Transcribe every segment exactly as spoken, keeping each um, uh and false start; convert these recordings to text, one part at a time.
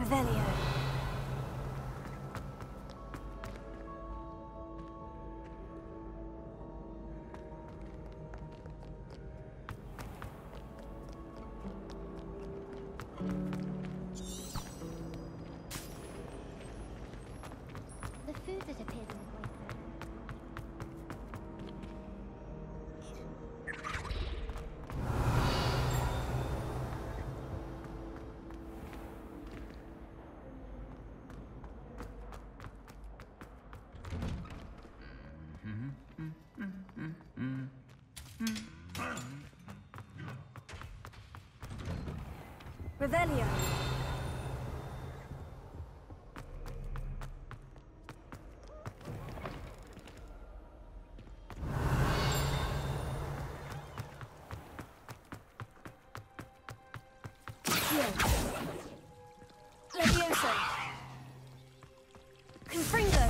Revelio. The food that appeared in the grate. Revelio. Levioso. Confringo.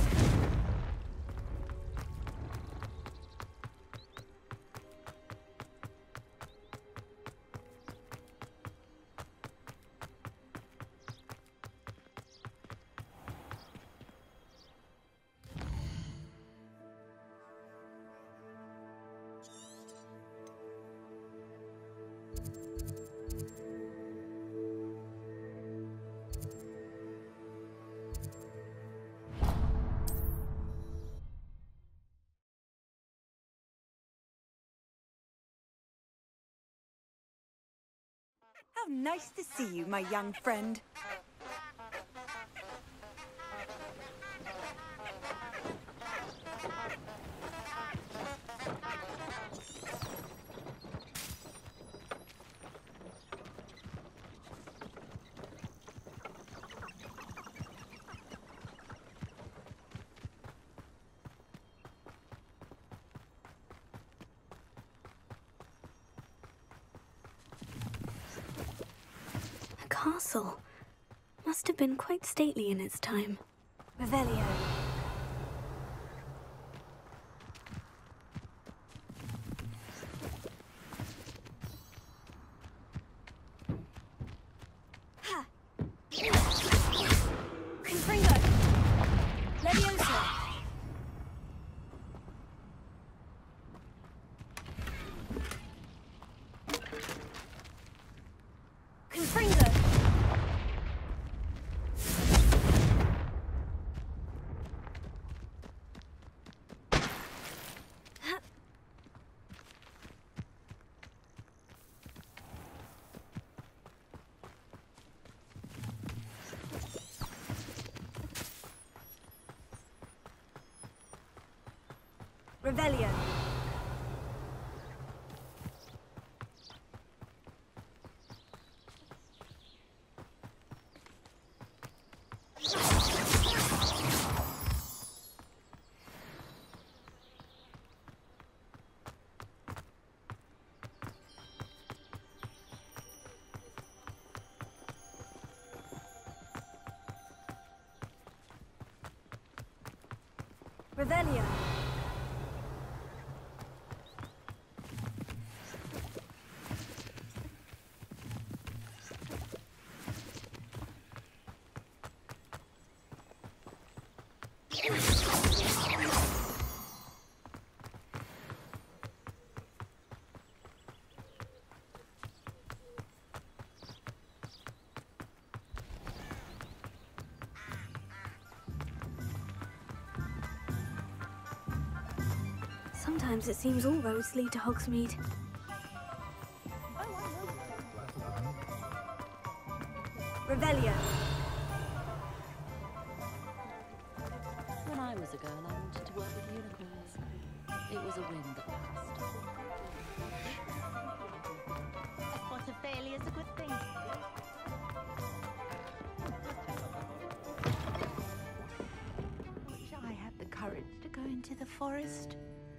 How nice to see you, my young friend. Castle. Must have been quite stately in its time. Revelio. Ha! Confringo. Levioso. Confringo. Revelio. Revelio. Sometimes it seems all roads lead to Hogsmeade. Revelio. When I was a girl, I wanted to work with unicorns. It was a wind that passed. A spot of failure is a good thing. Wish I had the courage to go into the forest.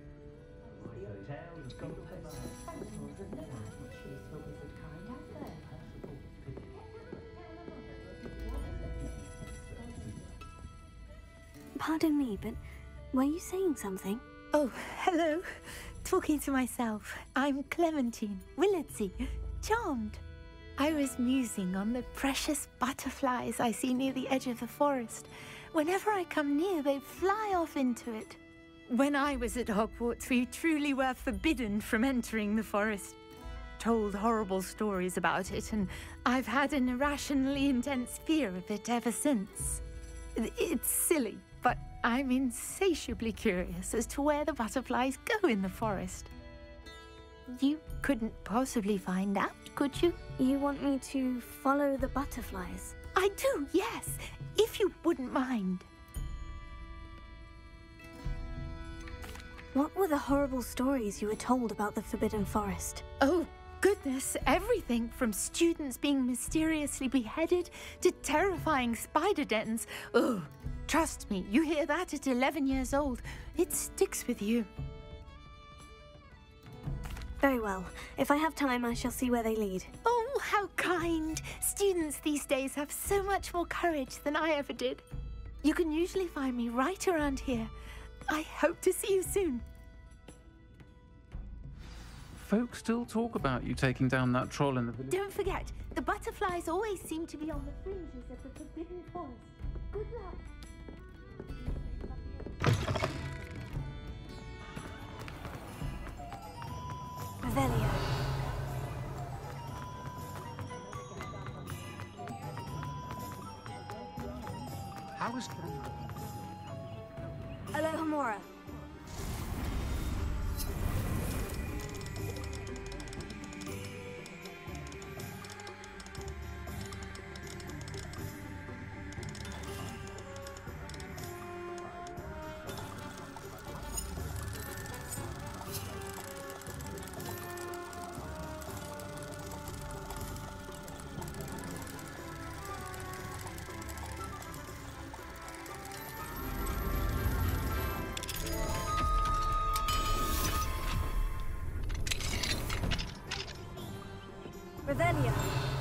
Pardon me, but were you saying something? Oh, hello. Talking to myself. I'm Clementine Willardsey. Charmed. I was musing on the precious butterflies I see near the edge of the forest. Whenever I come near, they fly off into it. When I was at Hogwarts, we truly were forbidden from entering the forest. Told horrible stories about it, and I've had an irrationally intense fear of it ever since. It's silly, but I'm insatiably curious as to where the butterflies go in the forest. You couldn't possibly find out, could you? You want me to follow the butterflies? I do, yes, if you wouldn't mind. What were the horrible stories you were told about the Forbidden Forest? Oh, goodness, everything from students being mysteriously beheaded to terrifying spider dens. Oh, trust me, you hear that at eleven years old, it sticks with you. Very well. If I have time, I shall see where they lead. Oh, how kind. Students these days have so much more courage than I ever did. You can usually find me right around here. I hope to see you soon. Folks still talk about you taking down that troll in the village. Don't forget, the butterflies always seem to be on the fringes of the Forbidden Forest. Good luck. Revelio. How is Alohomora. Revelio.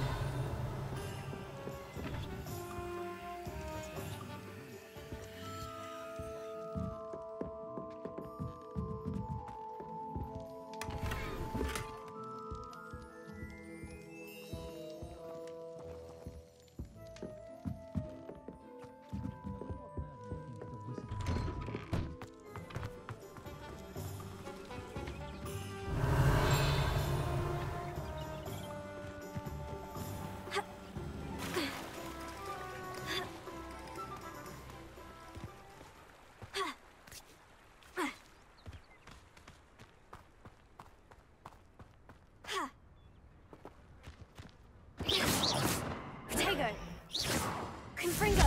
Protego. Confringo.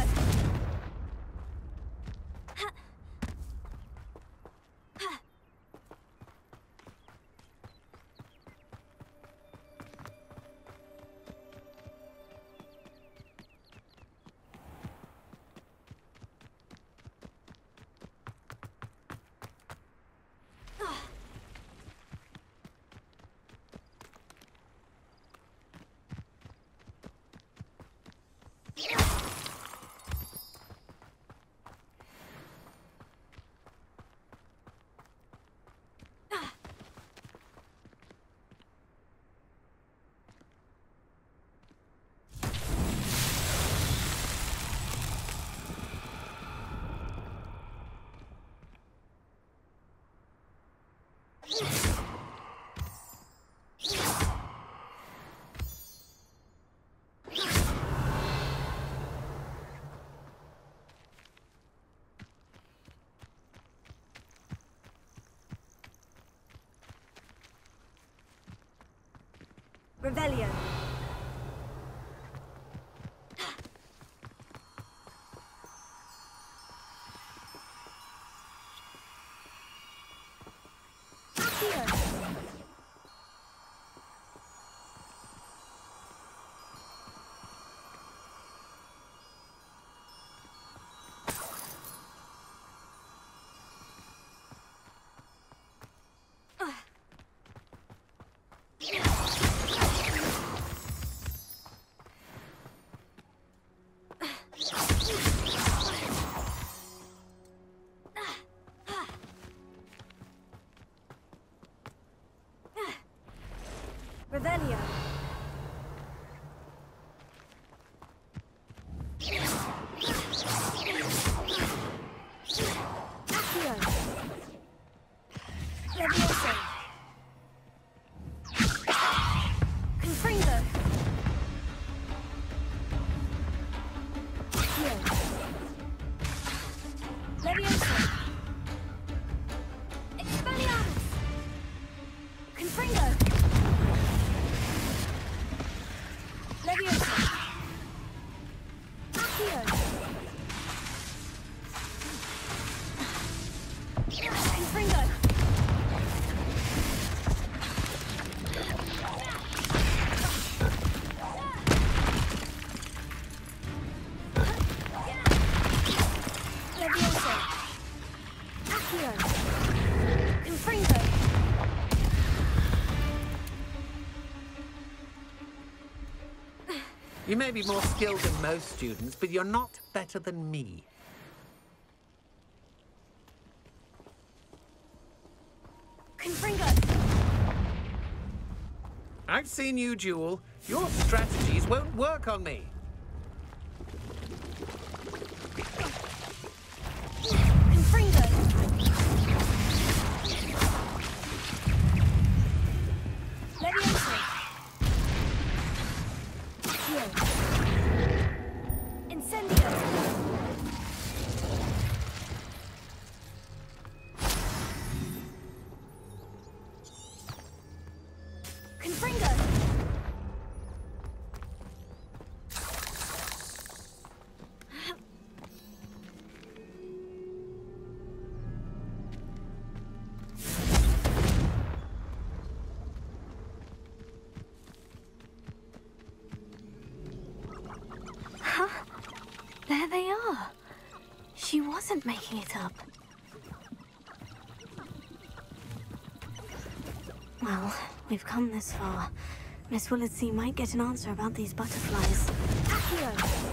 Revelio. Revelio. You may be more skilled than most students, but you're not better than me. Confringo! I've seen you duel. Your strategies won't work on me. Confringo! Levioso! Heal! Incendio! Confringo! Huh? There they are. She wasn't making it up. Well, we've come this far. Miss Willardsea might get an answer about these butterflies. Accio!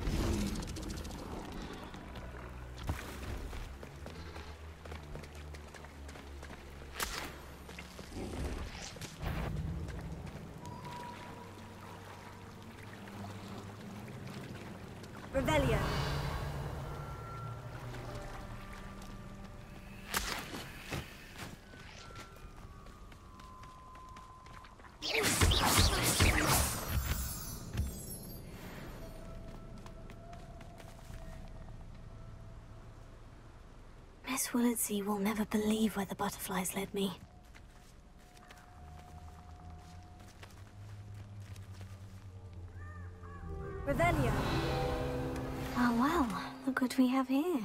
Revelio. Miss Willardsea will never believe where the butterflies led me. Revelio. Oh well, look what we have here.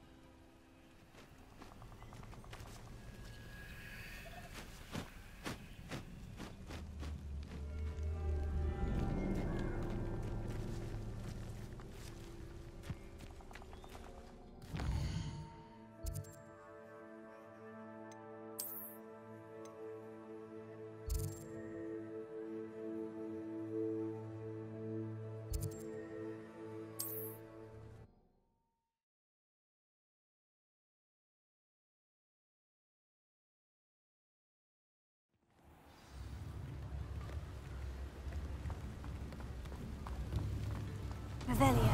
Revelio.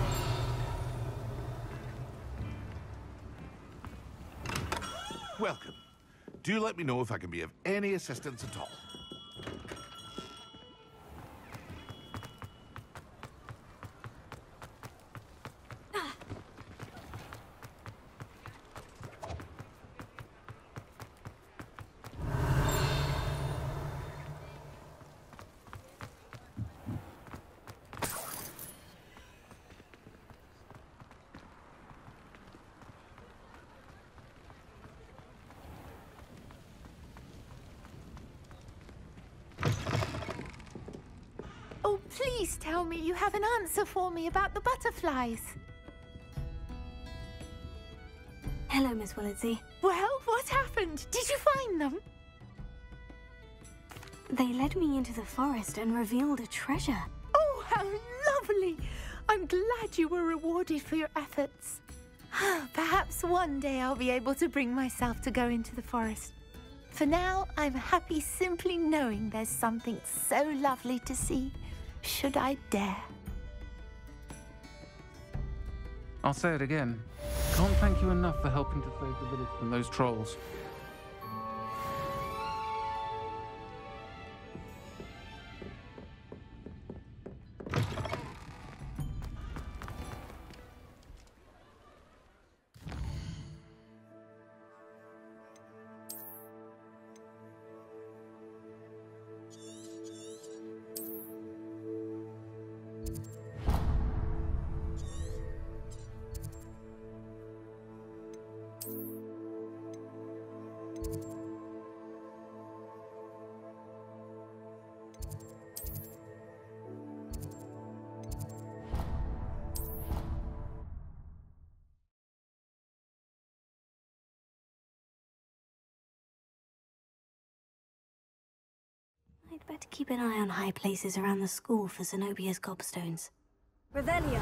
Welcome. Do let me know if I can be of any assistance at all. Oh, please tell me you have an answer for me about the butterflies. Hello, Miss Willardsea. Well, what happened? Did you find them? They led me into the forest and revealed a treasure. Oh, how lovely! I'm glad you were rewarded for your efforts. Perhaps one day I'll be able to bring myself to go into the forest. For now, I'm happy simply knowing there's something so lovely to see, should I dare. I'll say it again. Can't thank you enough for helping to save the village from those trolls. I'd better keep an eye on high places around the school for Zenobia's gobstones. Revelio!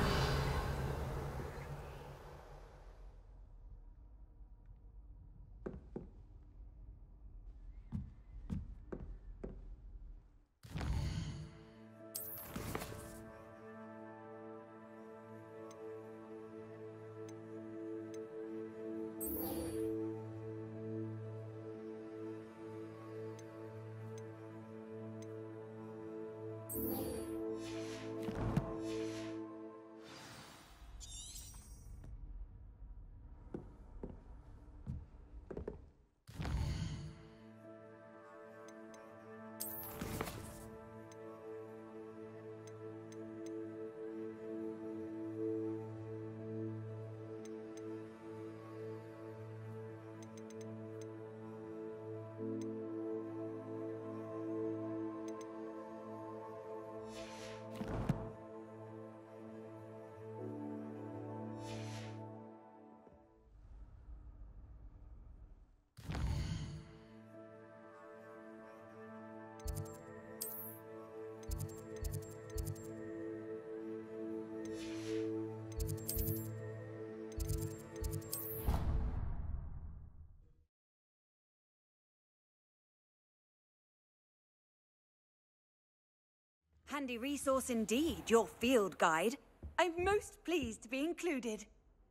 Handy resource indeed, your field guide. I'm most pleased to be included.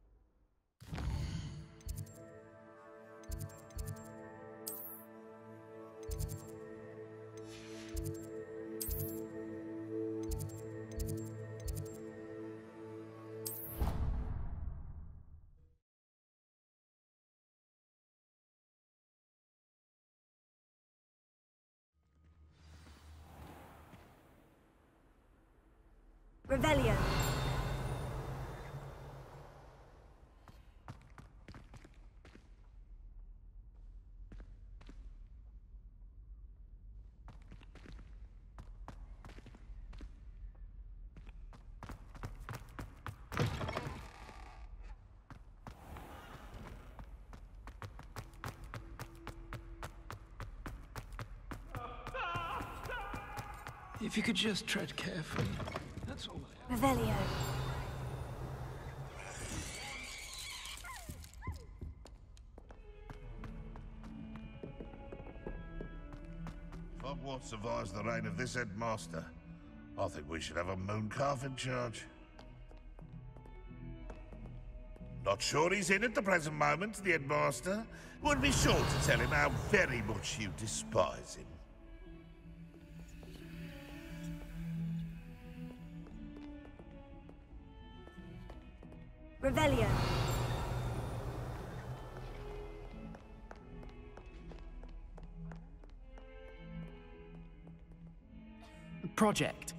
Revelio. If you could just tread carefully. That's all. Revelio. If Hogwarts survives the reign of this headmaster, I think we should have a Mooncalf in charge. Not sure he's in at the present moment, the headmaster. Would be sure to tell him how very much you despise him. Revelio. Project.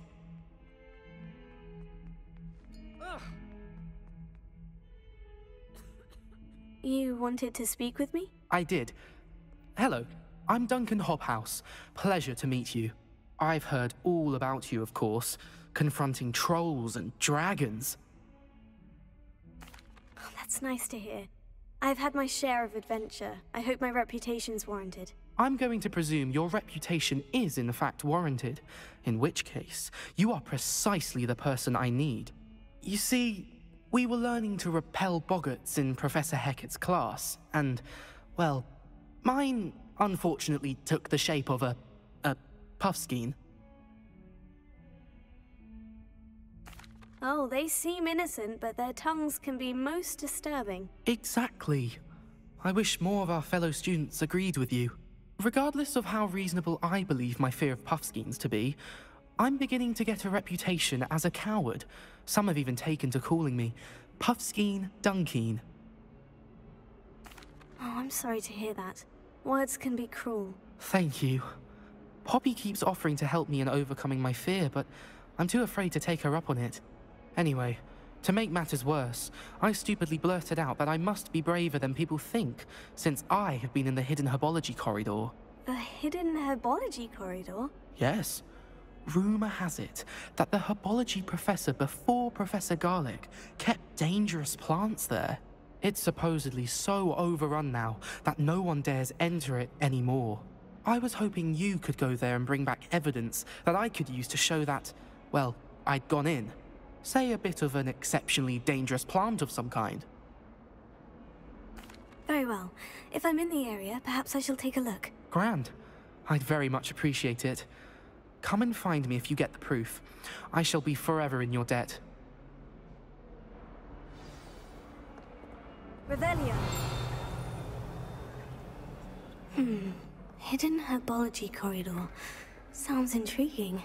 You wanted to speak with me? I did. Hello, I'm Duncan Hobhouse. Pleasure to meet you. I've heard all about you, of course, confronting trolls and dragons. Oh, that's nice to hear. I've had my share of adventure. I hope my reputation's warranted. I'm going to presume your reputation is in fact warranted, in which case, you are precisely the person I need. You see, we were learning to repel boggarts in Professor Hecat's class, and, well, mine unfortunately took the shape of a... a puffskein. Oh, they seem innocent, but their tongues can be most disturbing. Exactly. I wish more of our fellow students agreed with you. Regardless of how reasonable I believe my fear of puffskeins to be, I'm beginning to get a reputation as a coward. Some have even taken to calling me Puffskein Dunkeen. Oh, I'm sorry to hear that. Words can be cruel. Thank you. Poppy keeps offering to help me in overcoming my fear, but I'm too afraid to take her up on it. Anyway, to make matters worse, I stupidly blurted out that I must be braver than people think, since I have been in the hidden herbology corridor. The hidden herbology corridor? Yes. Rumour has it that the herbology professor before Professor Garlick kept dangerous plants there. It's supposedly so overrun now that no one dares enter it anymore. I was hoping you could go there and bring back evidence that I could use to show that, well, I'd gone in. Say a bit of an exceptionally dangerous plant of some kind. Very well. If I'm in the area, perhaps I shall take a look. Grand. I'd very much appreciate it. Come and find me if you get the proof. I shall be forever in your debt. Revelio. Hmm. Hidden herbology corridor. Sounds intriguing.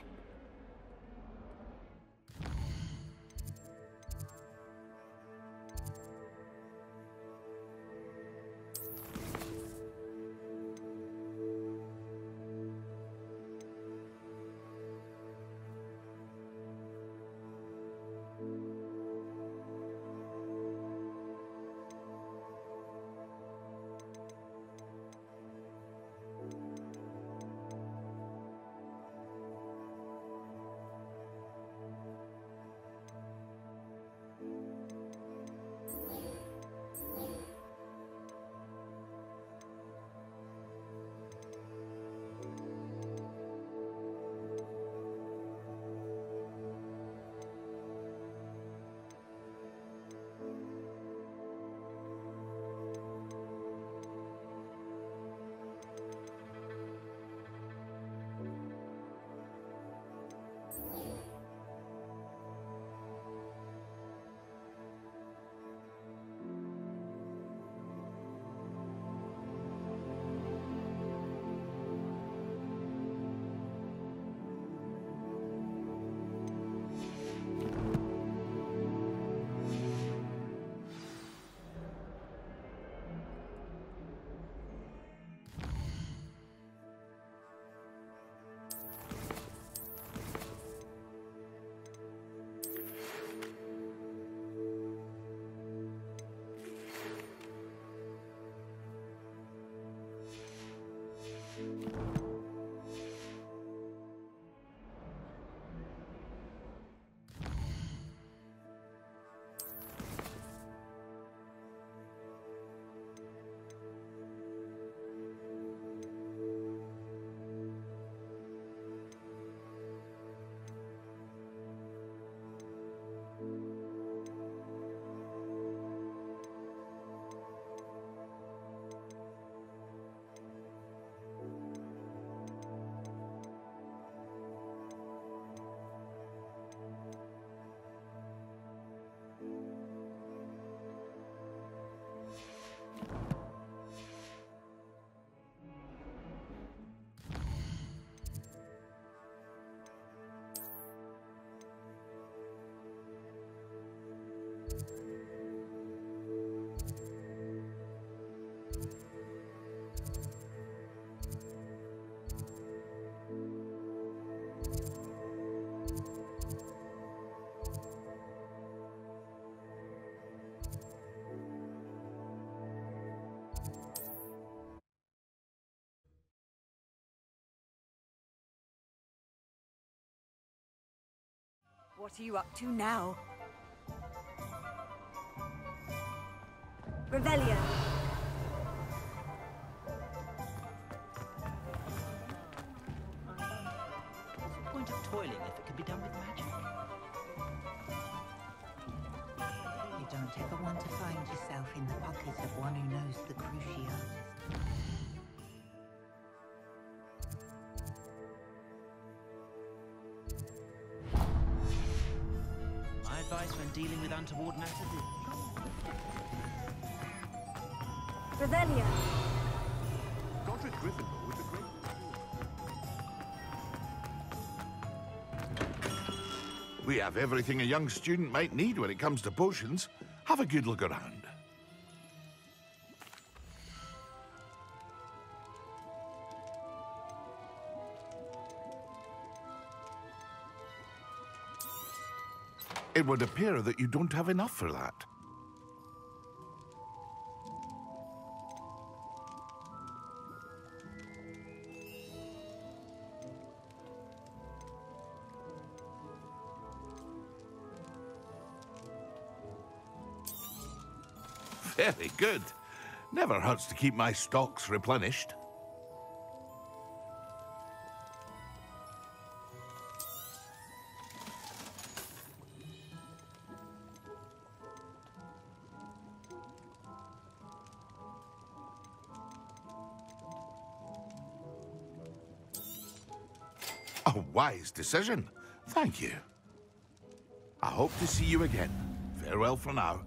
What are you up to now? Revelio. What's the point of toiling if it can be done with magic? You don't ever want to find yourself in the pockets of one who knows the Cruciatus. My advice when dealing with untoward matters is... Revelio. Godric Gryffindor with the great... We have everything a young student might need when it comes to potions. Have a good look around. It would appear that you don't have enough for that. Very good. Never hurts to keep my stocks replenished. A wise decision. Thank you. I hope to see you again. Farewell for now.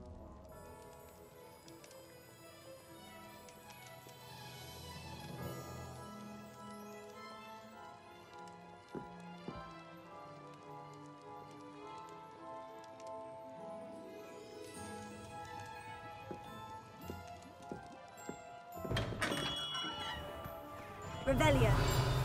Revelio.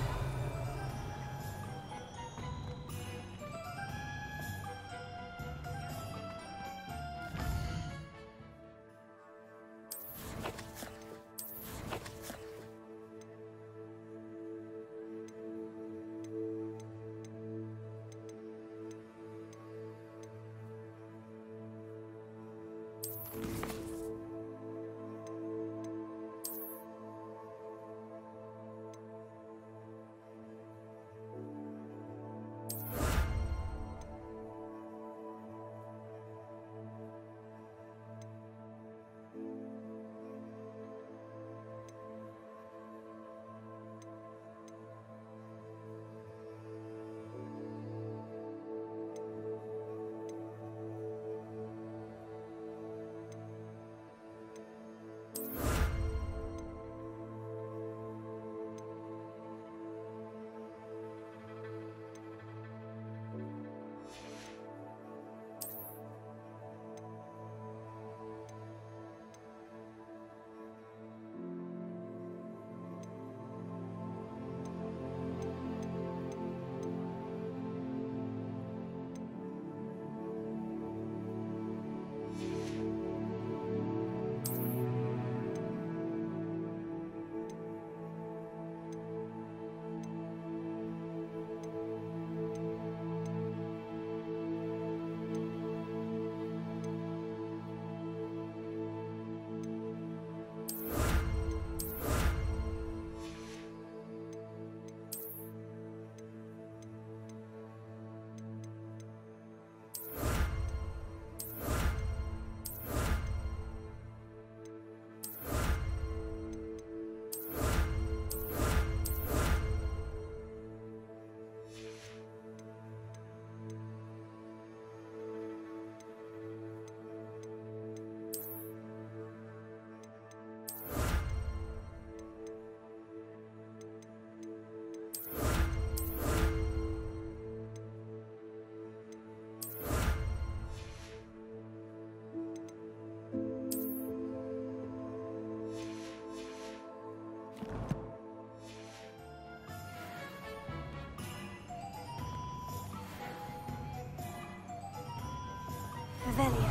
Revelio.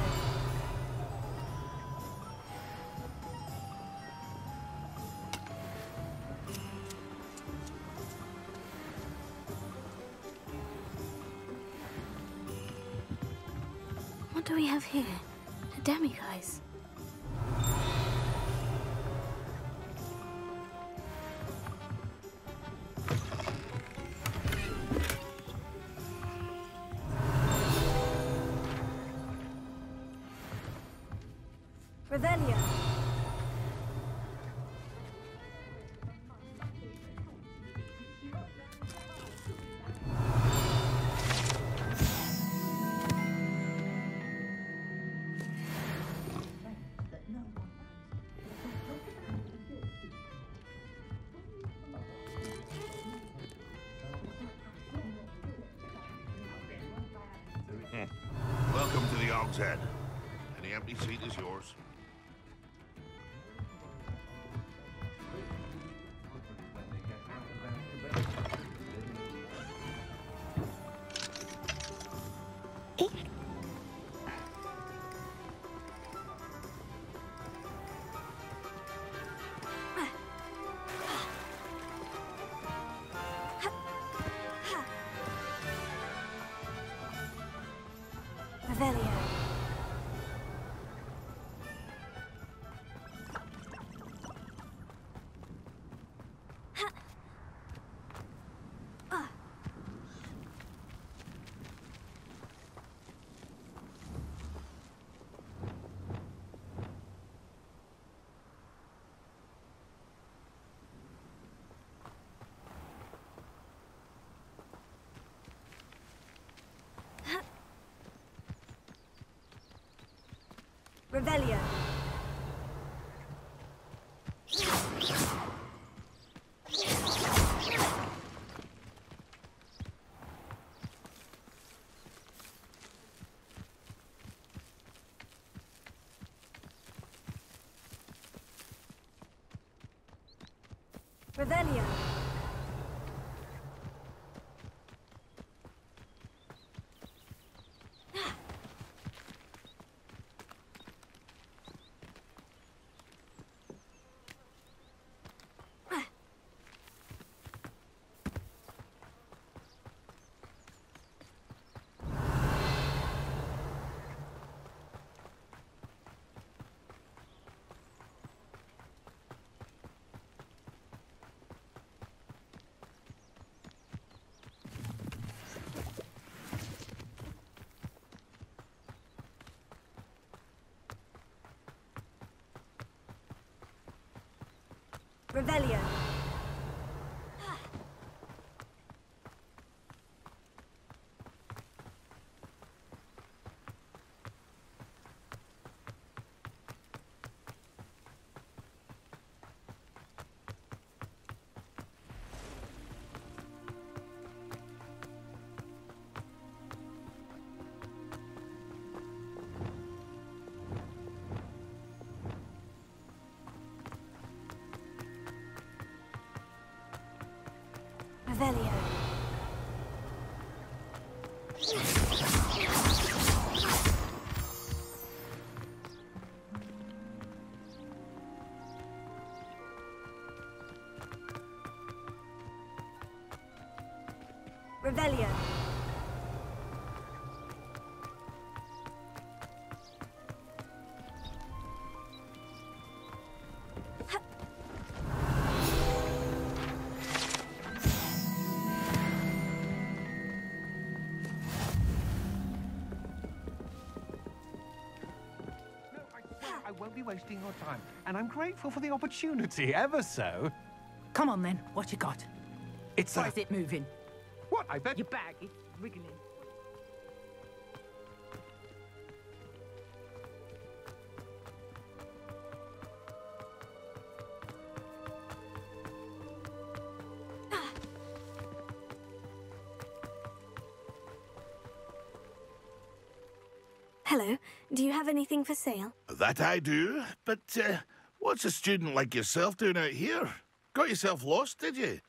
What do we have here? A demiguise. Revelio. Welcome to the Og's Head. Any empty seat is yours. Revelio. Revelio. Revelio. Revelio. Revelio. Revelio. I won't be wasting your time, and I'm grateful for the opportunity, ever so. Come on then, what you got? It's Why a... is it moving? What? I bet... Your bag is wriggling. Hello. Do you have anything for sale? That I do, but uh, what's a student like yourself doing out here? Got yourself lost, did you?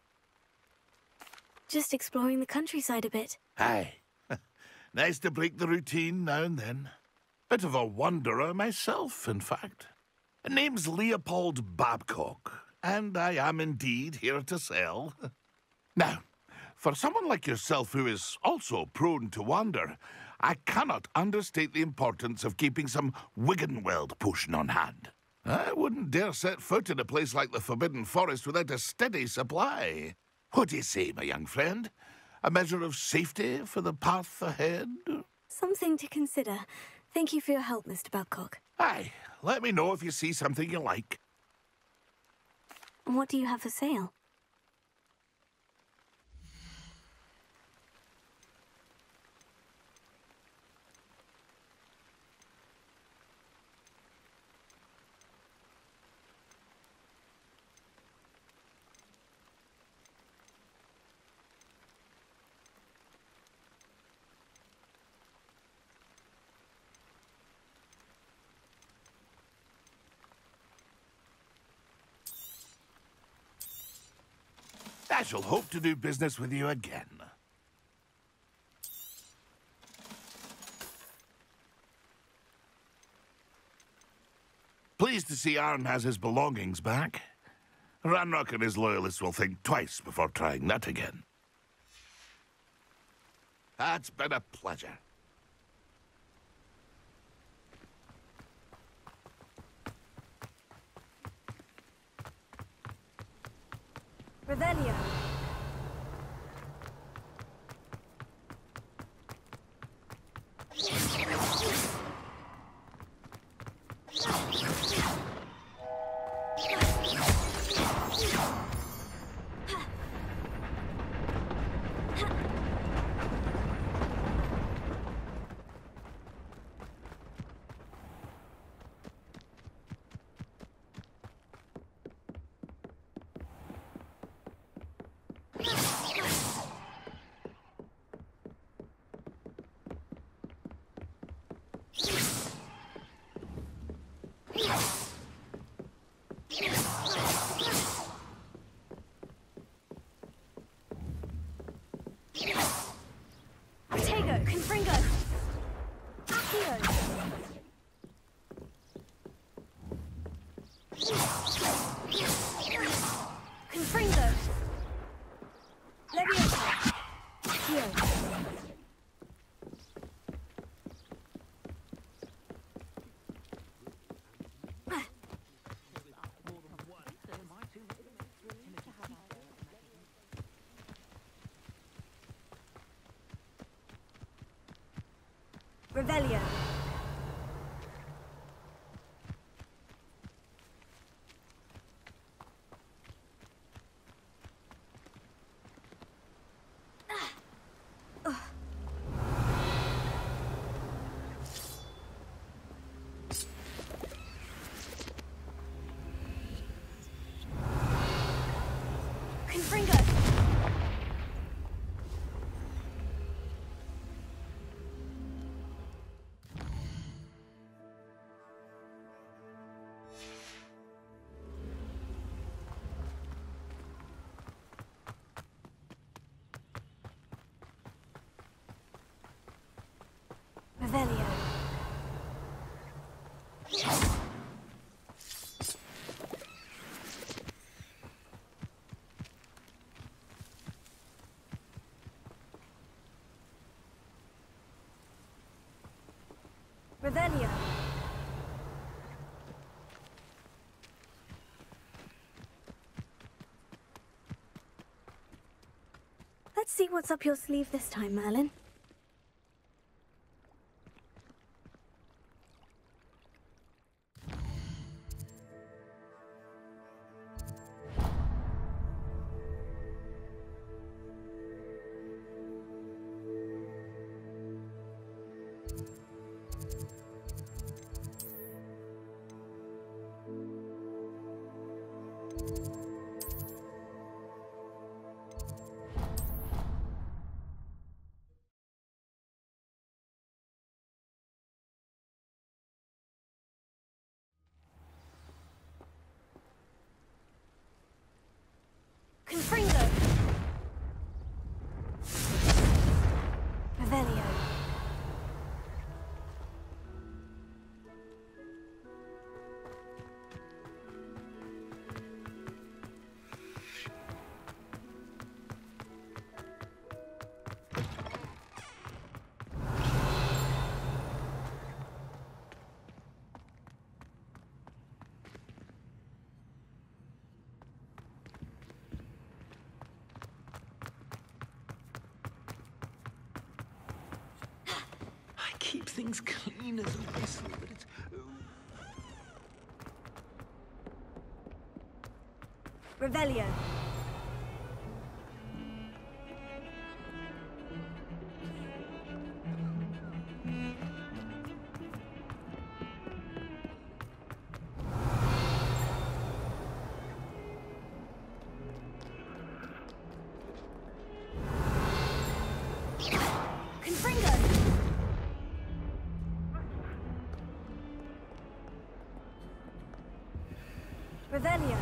Just exploring the countryside a bit. Aye. Nice to break the routine now and then. Bit of a wanderer myself, in fact. Name's Leopold Babcock, and I am indeed here to sell. Now, for someone like yourself who is also prone to wander, I cannot understate the importance of keeping some Wiggenweld potion on hand. I wouldn't dare set foot in a place like the Forbidden Forest without a steady supply. What do you say, my young friend? A measure of safety for the path ahead? Something to consider. Thank you for your help, Mister Babcock. Aye, let me know if you see something you like. What do you have for sale? I shall hope to do business with you again. Pleased to see Arn has his belongings back. Ranrock and his loyalists will think twice before trying that again. That's been a pleasure. Revelio. Confringo! Leviosa! Here. Revelio. Confringo. Revelio. Revelio. Let's see what's up your sleeve this time, Merlin. Confringo. Revelio. Keep things clean as a whistle, but it's... Revelio. Confringo. Revelio.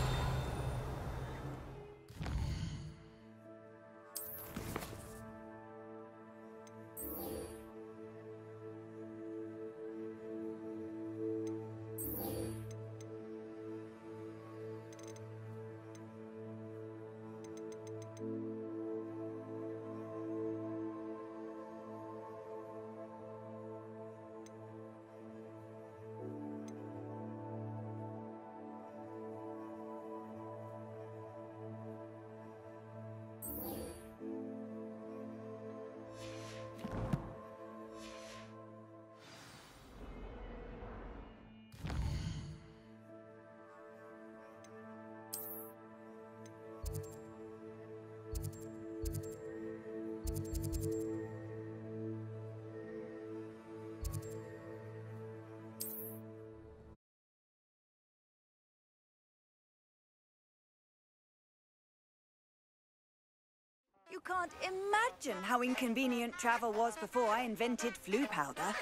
You can't imagine how inconvenient travel was before I invented flu powder.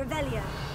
Revelio.